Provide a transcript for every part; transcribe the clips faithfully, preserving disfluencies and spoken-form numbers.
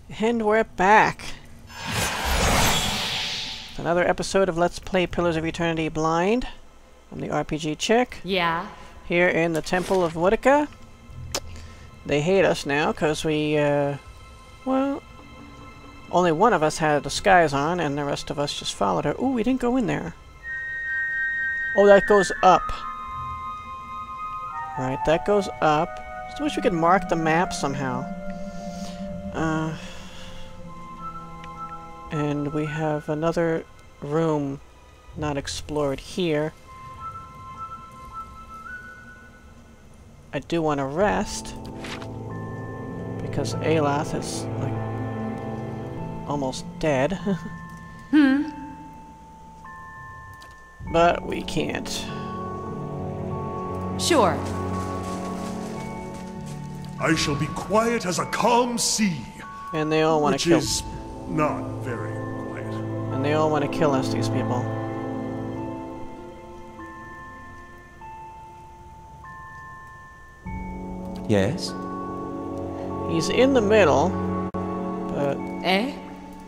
And we're back. Another episode of Let's Play Pillars of Eternity Blind. I'm the R P G chick. Yeah. Here in the Temple of Woedica. They hate us now because we, uh, well, only one of us had a disguise on and the rest of us just followed her. Ooh, we didn't go in there. Oh, that goes up. Right, that goes up. Just wish we could mark the map somehow. Uh, and we have another room not explored here. I do want to rest because Aloth is like almost dead. Hmm. But we can't. Sure. I shall be quiet as a calm sea. And they all want to kill. Which is not very quiet. And they all want to kill us, these people. Yes? He's in the middle, but Eh?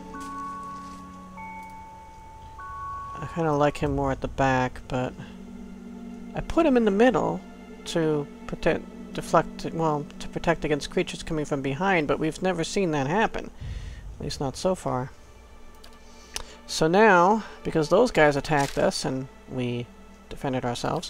I kind of like him more at the back, but I put him in the middle to protect, deflect, well, to protect against creatures coming from behind, but we've never seen that happen. At least not so far. So now, because those guys attacked us and we defended ourselves,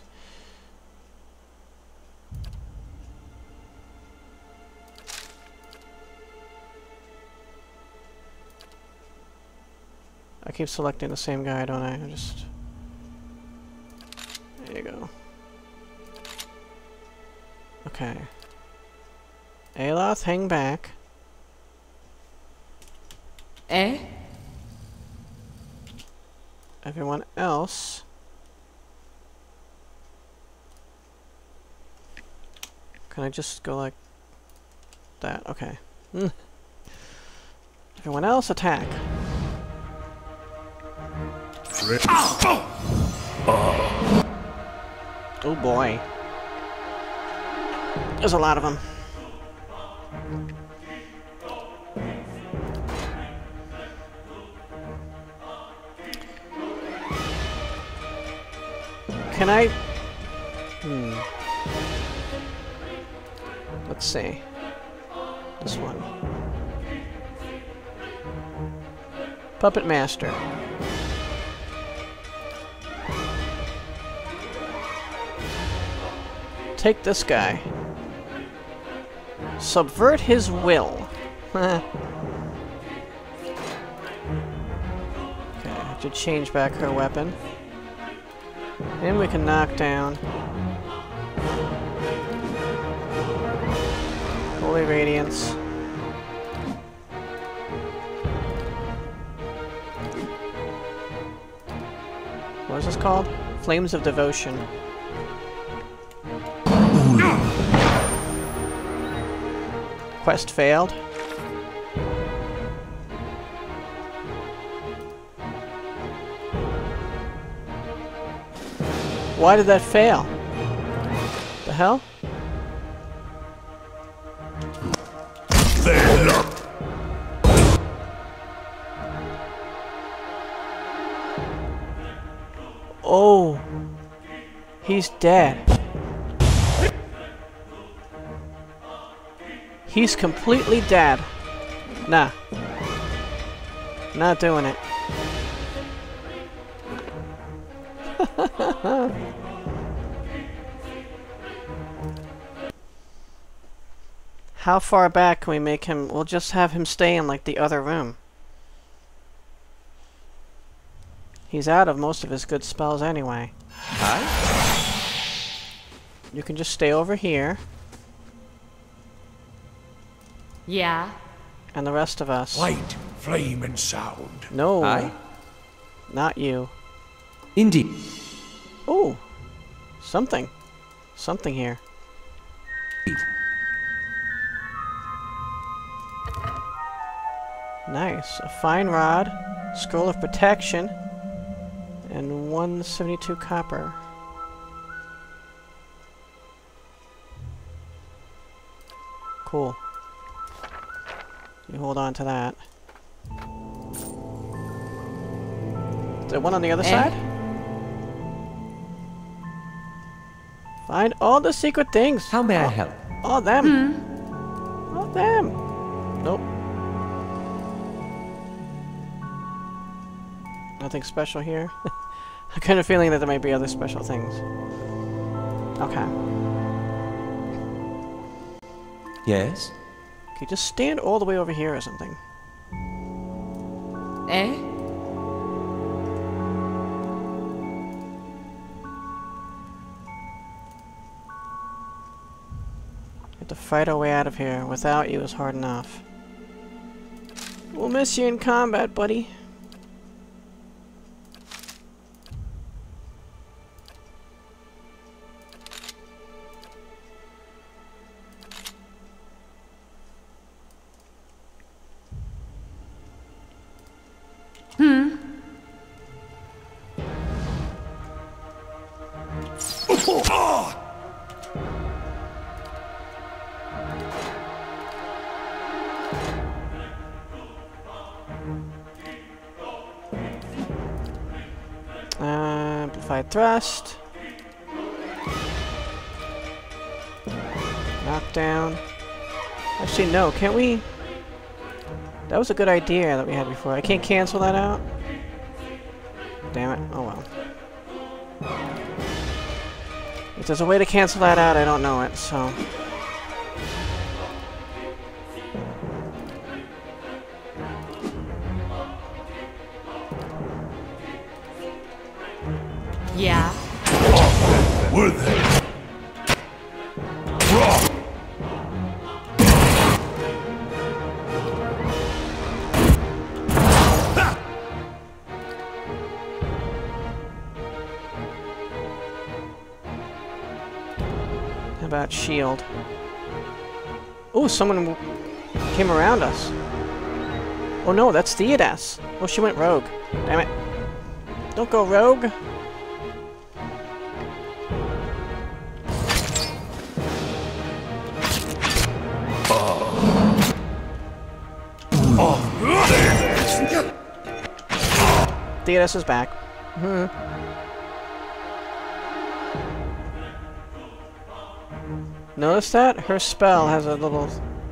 I keep selecting the same guy, don't I? I just... There you go. Okay. Aloth, hang back. Eh? Everyone else... Can I just go like... that? Okay. Mm. Everyone else, attack! Oh boy. There's a lot of them. Can I... Hmm. Let's see. This one. Puppet Master. Take this guy. Subvert his will. Okay, I should change back her weapon. And we can knock down. Holy Radiance. What is this called? Flames of Devotion. Quest failed. Why did that fail? The hell? Oh, he's dead. He's completely dead. Nah. Not doing it. How far back can we make him? We'll just have him stay in like the other room. He's out of most of his good spells anyway. Hi? You can just stay over here. Yeah. And the rest of us. Light, flame, and sound. No. Aye? Not you. Indeed. Oh. Something. Something here. Nice. A fine rod, scroll of protection, and one seventy-two copper. Cool. You hold on to that. Is there one on the other Eh? side? Find all the secret things. How may I help? All them. All them. Nope. Nothing special here. I kind of feeling that there might be other special things. Okay. Yes? Okay, just stand all the way over here or something. Eh? We have to fight our way out of here. Without you is hard enough. We'll miss you in combat, buddy. Uh, amplified thrust. Knockdown. Actually, no, can't we? That was a good idea that we had before. I can't cancel that out? Damn it. Oh well. If there's a way to cancel that out, I don't know it, so... Yeah. Were they? Raw! How about shield? Oh, someone w came around us. Oh no, that's Theodas. Oh, she went rogue. Damn it. Don't go rogue. Theodas is back. Hmm. Notice that? Her spell has a little...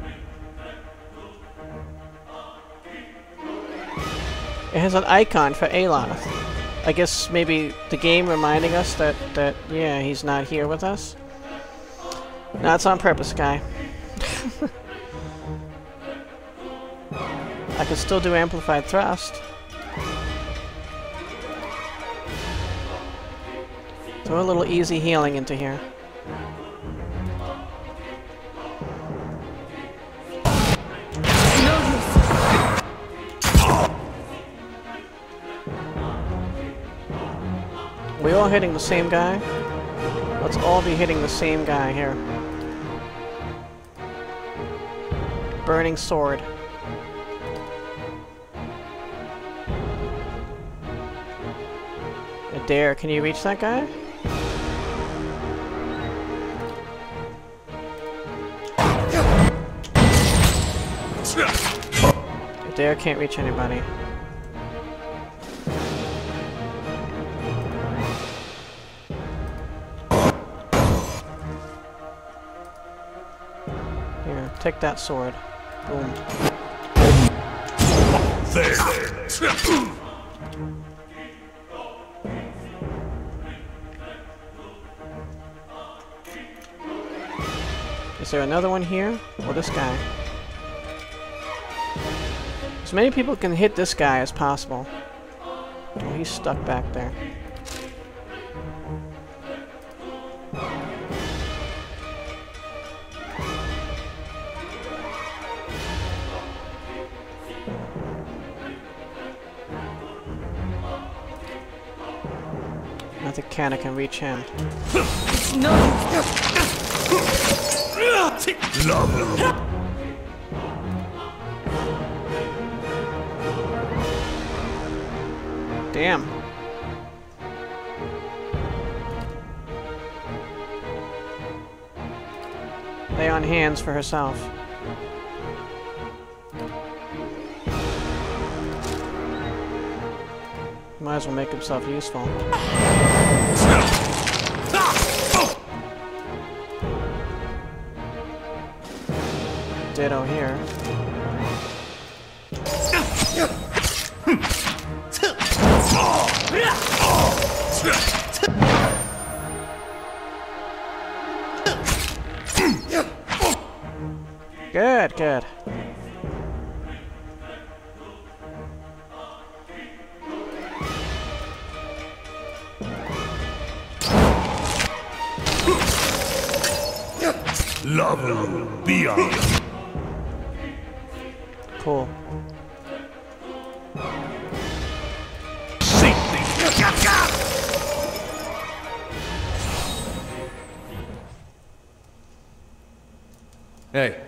It has an icon for Aloth. I guess maybe the game reminding us that, that, yeah, he's not here with us. No, it's on purpose, guy. I could still do amplified thrust. Throw a little easy healing into here. We all hitting the same guy? Let's all be hitting the same guy here. Burning sword. Adair, can you reach that guy? Adair can't reach anybody. Here, take that sword. Boom. There. Is there another one here? Or this guy? As many people can hit this guy as possible. Oh, he's stuck back there. I think Canna can reach him. Damn. Lay on hands for herself. Might as well make himself useful. Ditto here. Good, good. Level beyond. Cool. Hey.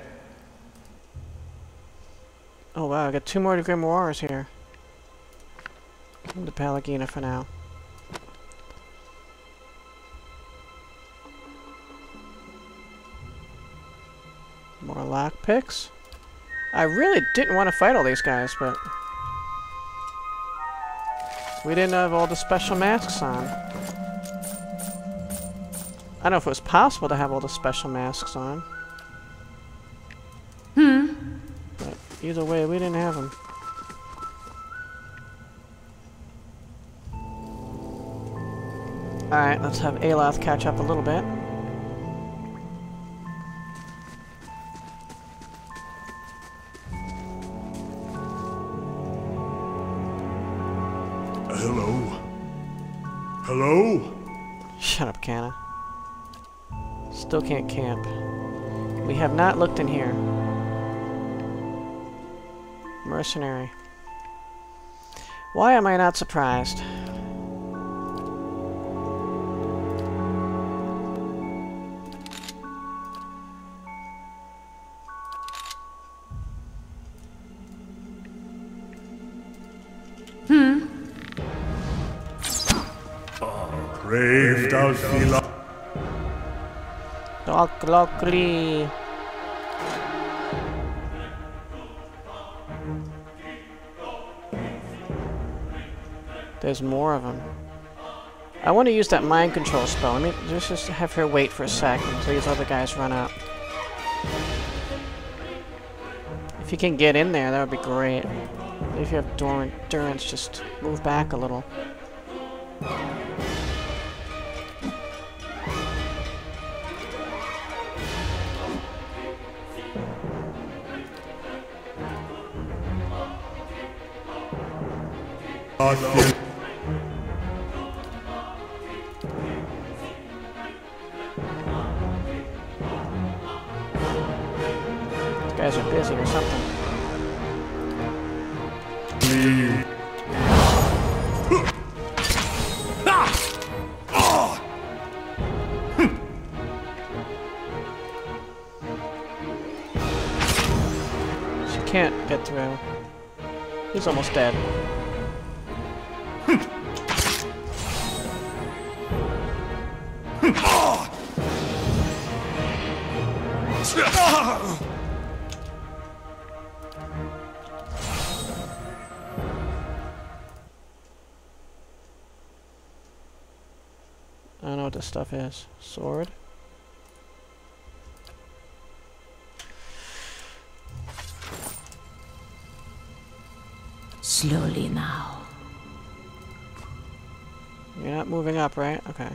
Oh wow, I got two more grimoires here. The Pallegina for now. More lockpicks. I really didn't want to fight all these guys, but we didn't have all the special masks on. I don't know if it was possible to have all the special masks on. Hmm. But either way, we didn't have them. Alright, let's have Aloth catch up a little bit. Hello? Hello? Shut up, Canna. Still can't camp. We have not looked in here. Mercenary. Why am I not surprised? Brave Dalfila. Doc Lockley. There's more of them. I want to use that mind control spell. Let me just, just have her wait for a second until these other guys run up. If you can get in there, that would be great. If you have endurance, just move back a little. These guys are busy or something. She can't get through. He's almost dead. I don't know what this stuff is. Sword? Slowly now. You're not moving up, right? Okay.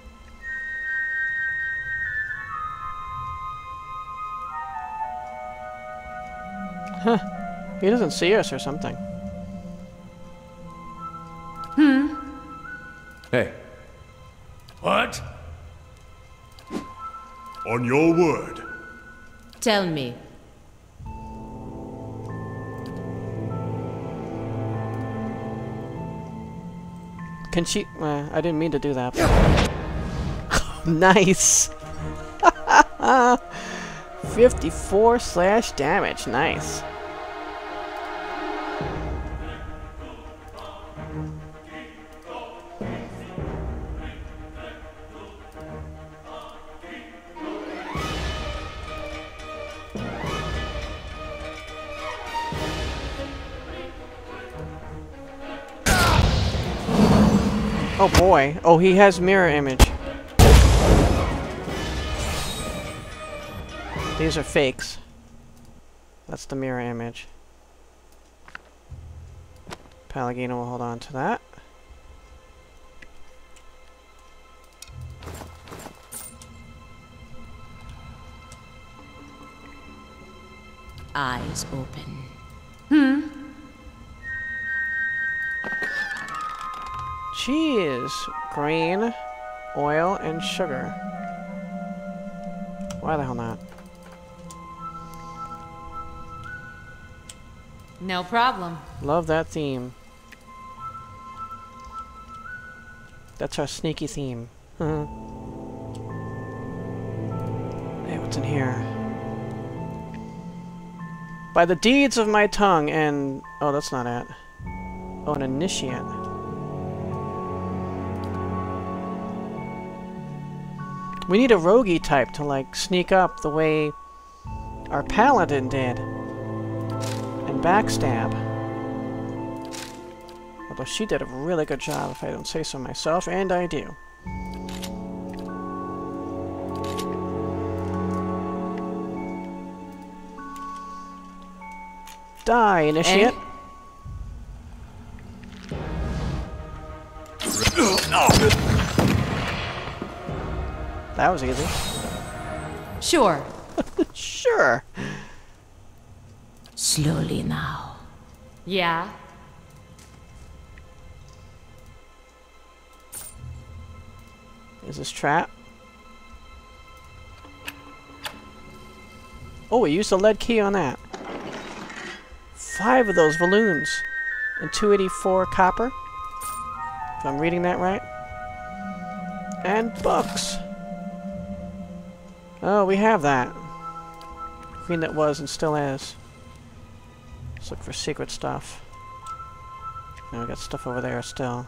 Huh. He doesn't see us or something. Hmm. Hey. What? On your word. Tell me. Can she... Uh, I didn't mean to do that. Nice! fifty-four slash damage. Nice. Oh boy. Oh, he has mirror image. These are fakes. That's the mirror image. Pallegino will hold on to that. Eyes open. Hmm? Cheese, grain, oil, and sugar. Why the hell not? No problem. Love that theme. That's our sneaky theme. Hey, what's in here? By the deeds of my tongue and... Oh, that's not it. Oh, an initiate. We need a roguey type to, like, sneak up the way our paladin did. And backstab. Although she did a really good job, if I don't say so myself, and I do. Die, initiate. That was easy. Sure. Sure. Slowly now. Yeah? Is this trap? Oh, we used the lead key on that. Five of those balloons. And two eighty-four copper. If I'm reading that right. And books. Oh, we have that. Queen that was and still is. Let's look for secret stuff. Now we got stuff over there still.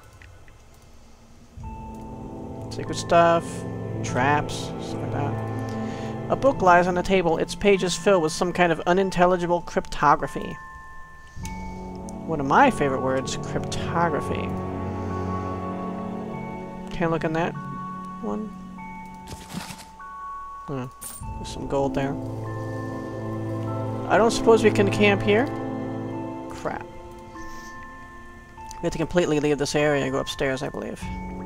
Secret stuff. Traps. Stuff like that. A book lies on the table, its pages filled with some kind of unintelligible cryptography. One of my favorite words, cryptography. Can I look in that one? Oh, there's some gold there. I don't suppose we can camp here? Crap. We have to completely leave this area and go upstairs, I believe.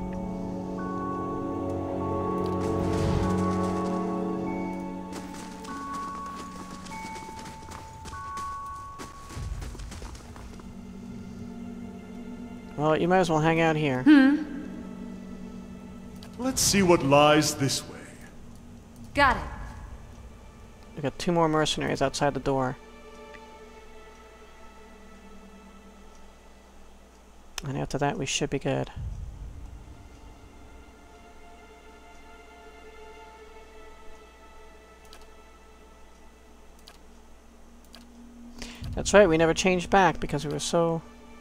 Well, you might as well hang out here. Hmm? Let's see what lies this way. Got it. We got two more mercenaries outside the door. And after that, we should be good. That's right, we never changed back because we were so...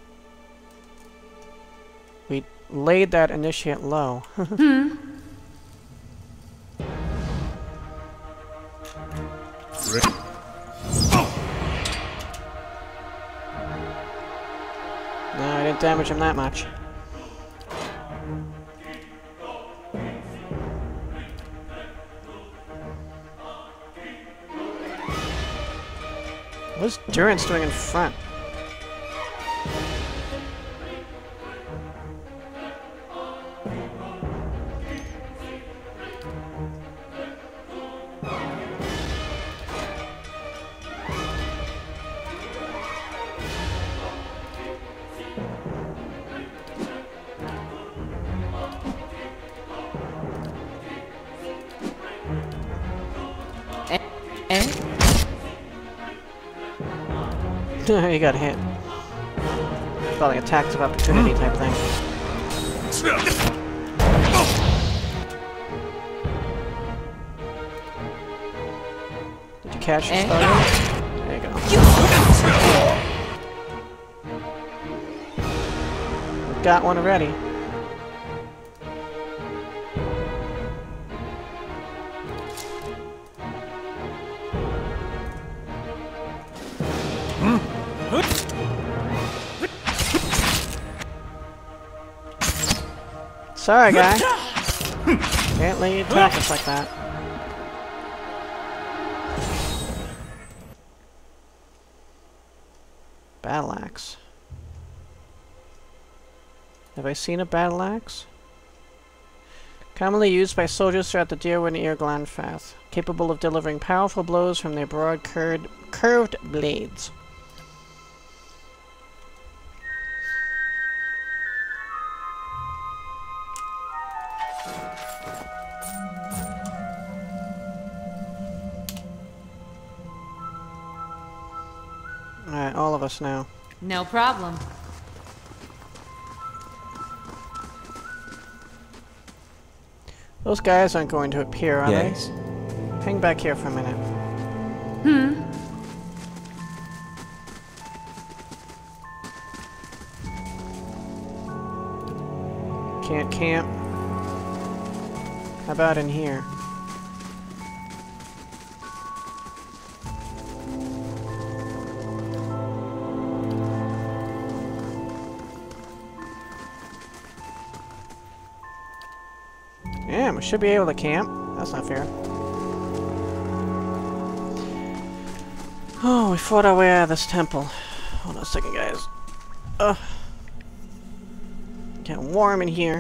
We laid that initiate low. Hmm? No, I didn't damage him that much. What's Durance doing in front? He got hit. Felt like a tax of opportunity type thing. Did you catch your starter? There you go. We've got one already. Sorry, guy. Can't let you attack us like that. Battle axe. Have I seen a battle axe? Commonly used by soldiers throughout the Deerwood near Glamfellen, capable of delivering powerful blows from their broad curved, curved blades. Alright, all of us now. No problem. Those guys aren't going to appear, are Yes. they? Hang back here for a minute. Hmm. Can't camp. How about in here? Yeah, we should be able to camp. That's not fair. Oh, we fought our way out of this temple. Hold on a second, guys. Ugh. Getting warm in here.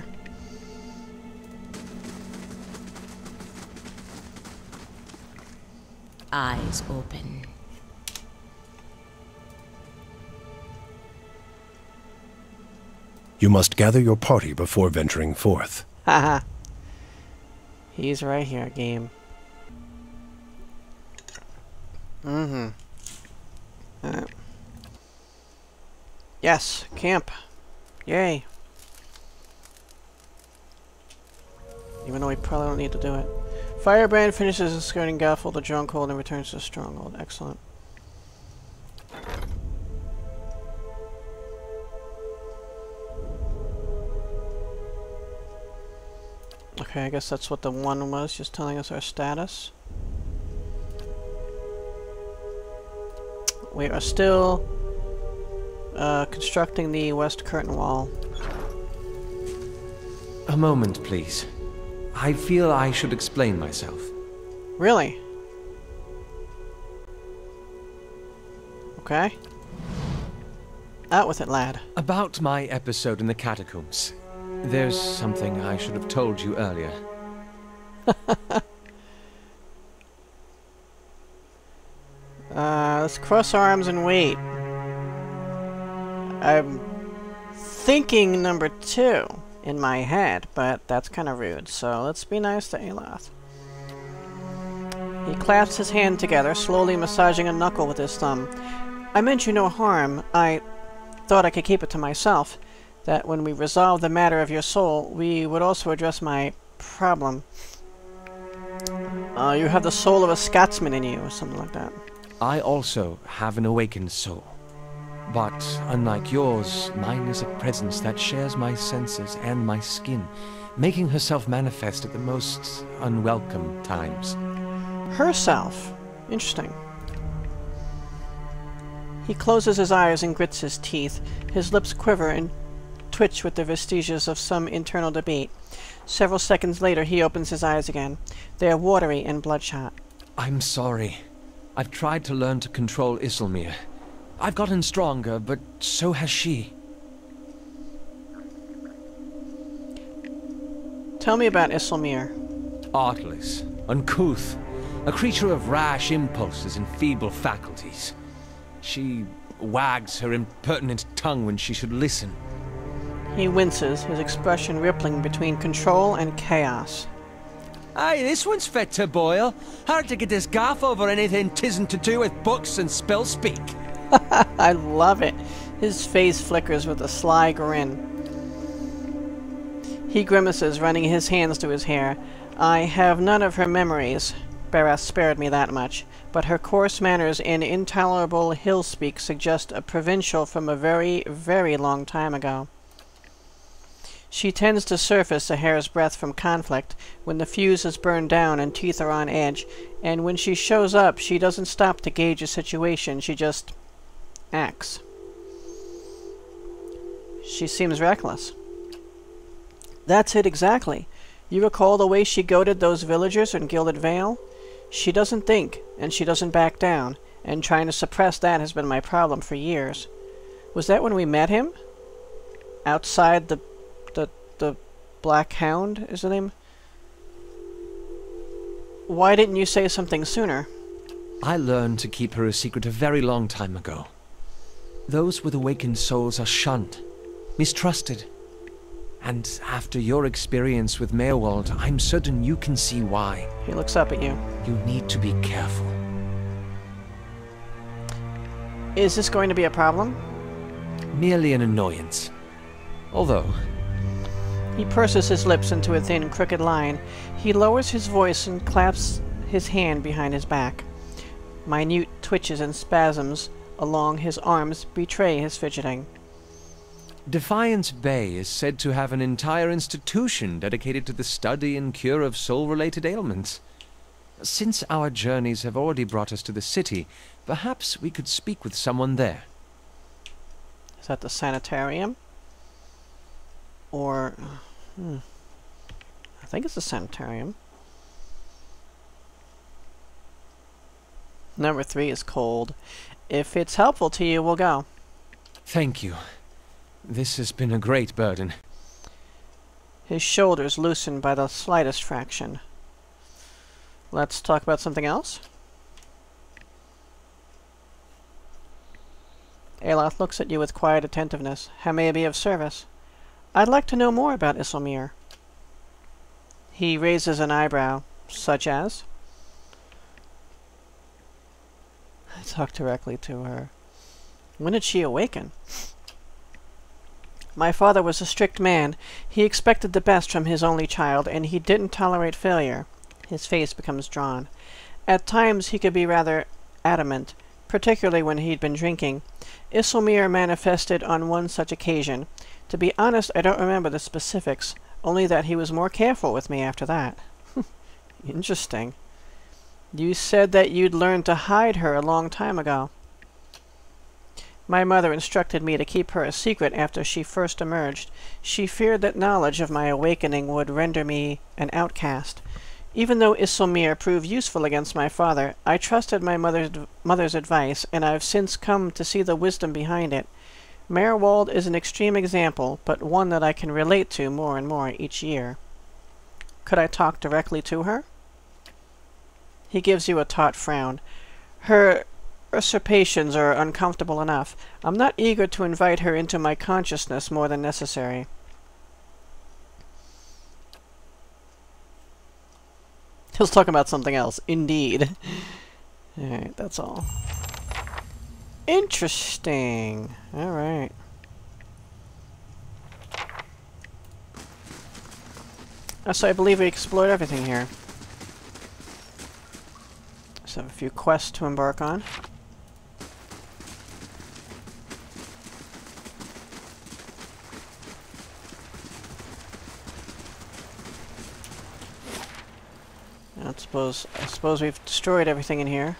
Eyes open. You must gather your party before venturing forth. Haha. He's right here, game. Mm-hmm. Alright. Yes, camp. Yay. Even though we probably don't need to do it. Firebrand finishes escorting Gaffel to Stronghold and returns to Stronghold. Excellent. Okay, I guess that's what the one was, just telling us our status. We are still uh, constructing the west curtain wall. A moment, please. I feel I should explain myself. Really? Okay. Out with it, lad. About my episode in the catacombs. There's something I should have told you earlier. uh, let's cross arms and wait. I'm thinking number two in my head, but that's kind of rude, so let's be nice to Aloth. He clasps his hand together, slowly massaging a knuckle with his thumb. I meant you no harm. I thought I could keep it to myself. That when we resolve the matter of your soul, we would also address my problem. Uh, you have the soul of a Scotsman in you, or something like that. I also have an awakened soul. But, unlike yours, mine is a presence that shares my senses and my skin, making herself manifest at the most unwelcome times. Herself? Interesting. He closes his eyes and grits his teeth. His lips quiver and twitch with the vestiges of some internal debate. Several seconds later, he opens his eyes again. They are watery and bloodshot. I'm sorry. I've tried to learn to control Isilmir. I've gotten stronger, but so has she. Tell me about Isilmir. Artless, uncouth, a creature of rash impulses and feeble faculties. She wags her impertinent tongue when she should listen. He winces, his expression rippling between control and chaos. Aye, this one's fit to boil. Hard to get this gaff over anything tisn't to do with books and spell speak. I love it. His face flickers with a sly grin. He grimaces, running his hands through his hair. I have none of her memories. Barras spared me that much. But her coarse manners and intolerable hill speak suggest a provincial from a very, very long time ago. She tends to surface a hair's breadth from conflict, when the fuse is burned down and teeth are on edge, and when she shows up, she doesn't stop to gauge a situation, she just acts. She seems reckless. That's it exactly. You recall the way she goaded those villagers in Gilded Vale? She doesn't think, and she doesn't back down, and trying to suppress that has been my problem for years. Was that when we met him? Outside the... the... the Black Hound, is the name? Why didn't you say something sooner? I learned to keep her a secret a very long time ago. Those with awakened souls are shunned, mistrusted. And after your experience with Meerwald, I'm certain you can see why. He looks up at you. You need to be careful. Is this going to be a problem? Merely an annoyance. Although... He purses his lips into a thin, crooked line. He lowers his voice and claps his hand behind his back. Minute twitches and spasms along his arms betray his fidgeting. Defiance Bay is said to have an entire institution dedicated to the study and cure of soul-related ailments. Since our journeys have already brought us to the city, perhaps we could speak with someone there. Is that the sanitarium? Or... Hmm. I think it's the sanitarium. Number three is cold. If it's helpful to you, we'll go. Thank you. This has been a great burden. His shoulders loosen by the slightest fraction. Let's talk about something else. Aloth looks at you with quiet attentiveness. How may I be of service? I'd like to know more about Isilmir. He raises an eyebrow. Such as? I talk directly to her. When did she awaken? My father was a strict man. He expected the best from his only child, and he didn't tolerate failure. His face becomes drawn. At times he could be rather adamant, particularly when he'd been drinking. Isilmir manifested on one such occasion. To be honest, I don't remember the specifics, only that he was more careful with me after that. Interesting. You said that you'd learned to hide her a long time ago. My mother instructed me to keep her a secret after she first emerged. She feared that knowledge of my awakening would render me an outcast. Even though Isilmir proved useful against my father, I trusted my mother's, mother's advice, and I've since come to see the wisdom behind it. Meerwald is an extreme example, but one that I can relate to more and more each year. Could I talk directly to her? He gives you a taut frown. Her usurpations are uncomfortable enough. I'm not eager to invite her into my consciousness more than necessary. He'll talk about something else. Indeed. Alright, that's all. Interesting. Alright. Uh, so I believe we explored everything here. Just have a few quests to embark on. I suppose I suppose we've destroyed everything in here.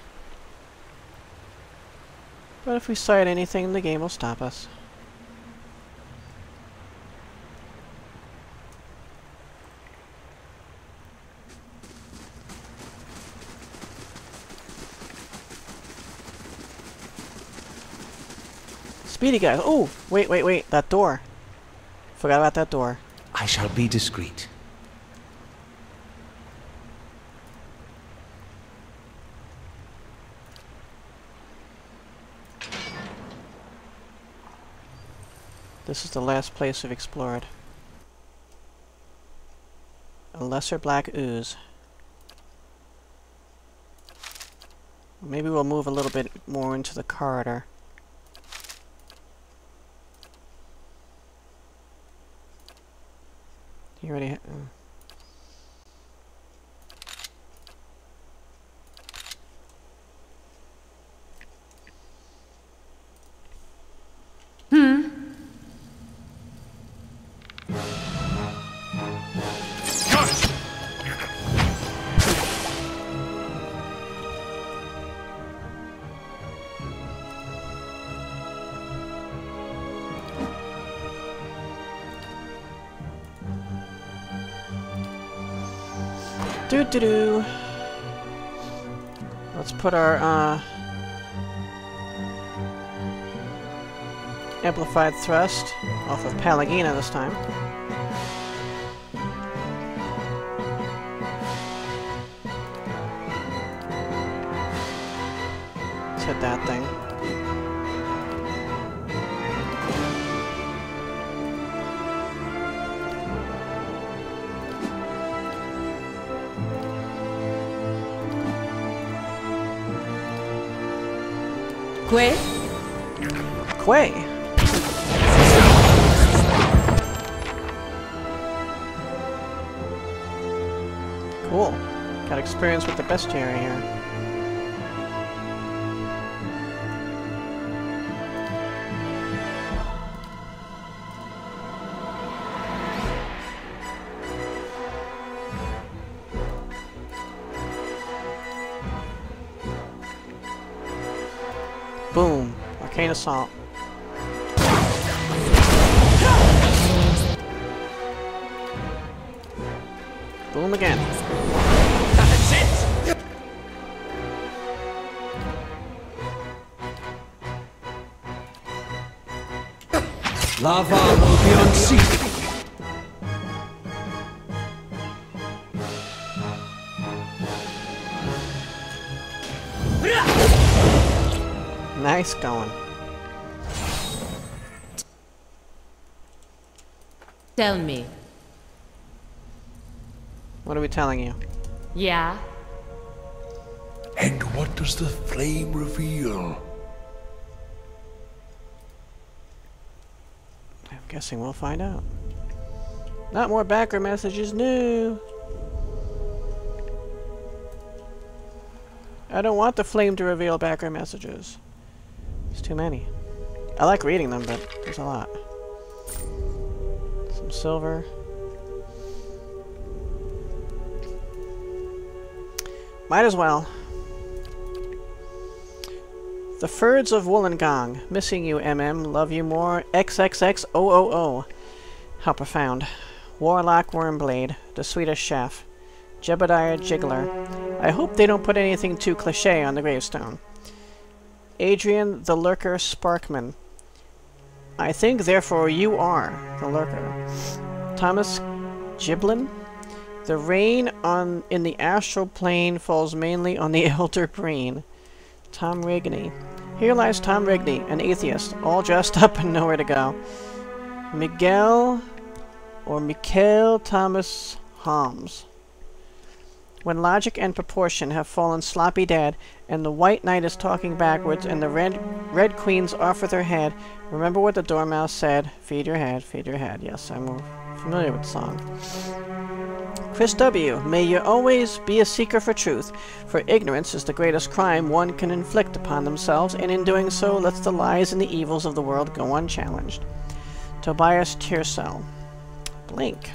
But if we sight anything, the game will stop us. Speedy guys! Oh! Wait, wait, wait! That door! Forgot about that door. I shall be discreet. This is the last place we've explored. A lesser black ooze. Maybe we'll move a little bit more into the corridor. You already ha- uh. Do do do. Let's put our uh, amplified thrust off of Pallegina this time. Let's hit that thing. Quay? Quay! Cool. Got experience with the bestiary here. Boom. Arcane Assault. Boom again. That's it! Lava will be unseated. Nice going. Tell me. What are we telling you? Yeah? And what does the flame reveal? I'm guessing we'll find out. Not more backer messages, no! I don't want the flame to reveal backer messages. There's too many. I like reading them, but there's a lot. Some silver. Might as well. The Furds of Wollongong. Missing you, M M. Love you more. X X X O O O. How profound. Warlock Wormblade. The Swedish Chef. Jebediah Jiggler. I hope they don't put anything too cliché on the gravestone. Adrian the Lurker Sparkman. I think, therefore, you are the Lurker. Thomas Giblin. The rain on in the astral plane falls mainly on the elder brain. Tom Rigney. Here lies Tom Rigney, an atheist, all dressed up and nowhere to go. Miguel or Mikhail Thomas Holmes. When logic and proportion have fallen sloppy dead, and the white knight is talking backwards, and the red red queens offer their head, remember what the dormouse said, feed your head, feed your head. Yes, I'm familiar with the song. Chris W., may you always be a seeker for truth, for ignorance is the greatest crime one can inflict upon themselves, and in doing so lets the lies and the evils of the world go unchallenged. Tobias Tiersell. Blink.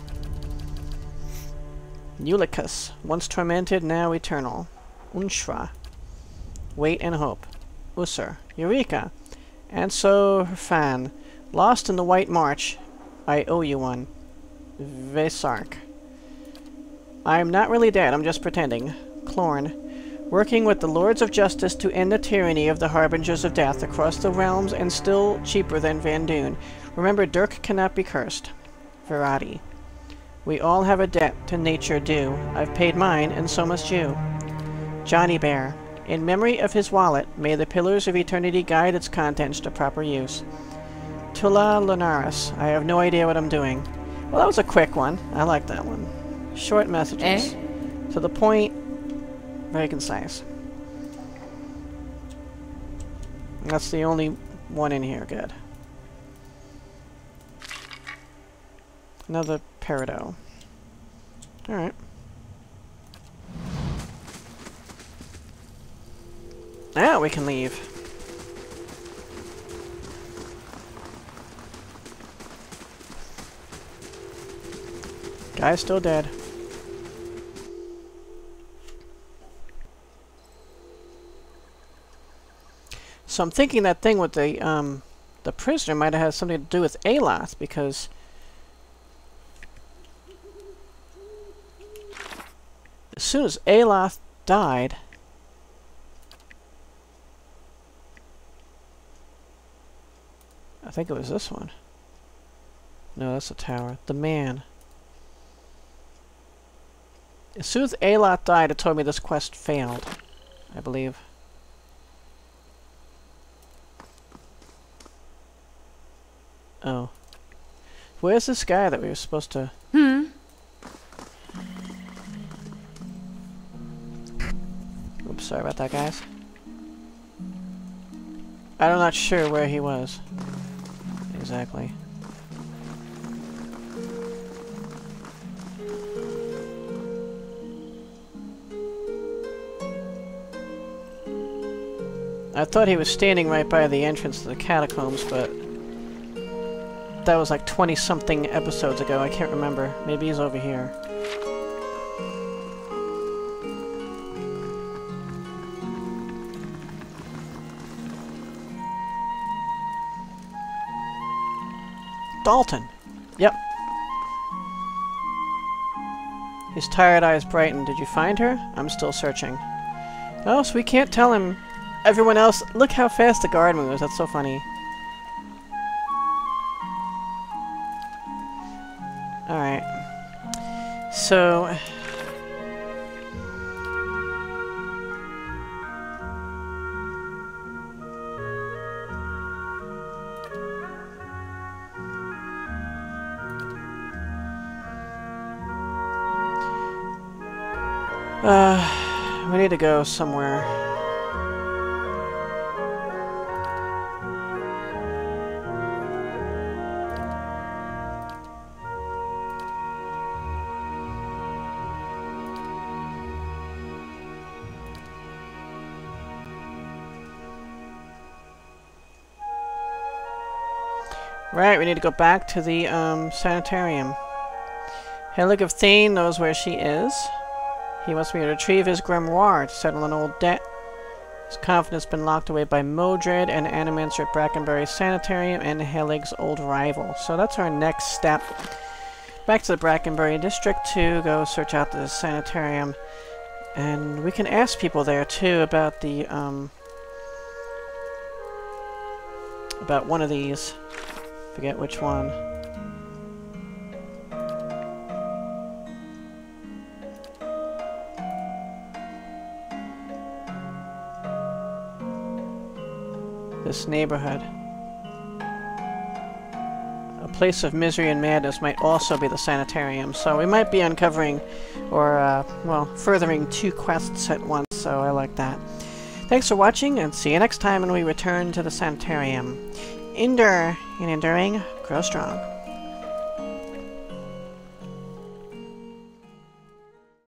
Eulicus, once tormented, now eternal. Unshra. Wait and hope. Usur. Eureka. And so, Fan. Lost in the White March. I owe you one. Vesark. I am not really dead, I'm just pretending. Clorn. Working with the Lords of Justice to end the tyranny of the Harbingers of Death across the realms and still cheaper than Van Dune. Remember, Dirk cannot be cursed. Verati. We all have a debt to nature due. I've paid mine, and so must you. Johnny Bear. In memory of his wallet, may the pillars of eternity guide its contents to proper use. Tula Lunaris. I have no idea what I'm doing. Well, that was a quick one. I like that one. Short messages. Eh? To the point, very concise. That's the only one in here. Good. Another peridot. Alright. Now we can leave. Guy's still dead. So I'm thinking that thing with the um the prisoner might have had something to do with Aloth, because As soon as Aloth died... I think it was this one. No, that's a tower. The man. As soon as Aloth died, it told me this quest failed, I believe. Oh. Where's this guy that we were supposed to... Hmm? Oops, sorry about that, guys. I'm not sure where he was. Exactly. I thought he was standing right by the entrance to the catacombs, but that was like twenty-something episodes ago. I can't remember. Maybe he's over here. Dalton! Yep. His tired eyes brightened. Did you find her? I'm still searching. Oh, so we can't tell him. Everyone else, look how fast the guard moves. That's so funny. Alright. So... Uh, we need to go somewhere. Right, we need to go back to the um, sanitarium. Helig of Thane knows where she is. He wants me to retrieve his grimoire to settle an old debt. His confidence has been locked away by Modred and Animancer at Brackenbury Sanitarium and Helig's old rival. So that's our next step. Back to the Brackenbury District to go search out the sanitarium. And we can ask people there too about the, um... about one of these. Forget which one. This neighborhood. A place of misery and madness might also be the sanitarium, so we might be uncovering or, uh, well, furthering two quests at once, so I like that. Thanks for watching, and see you next time when we return to the sanitarium. Endure, in enduring, grow strong.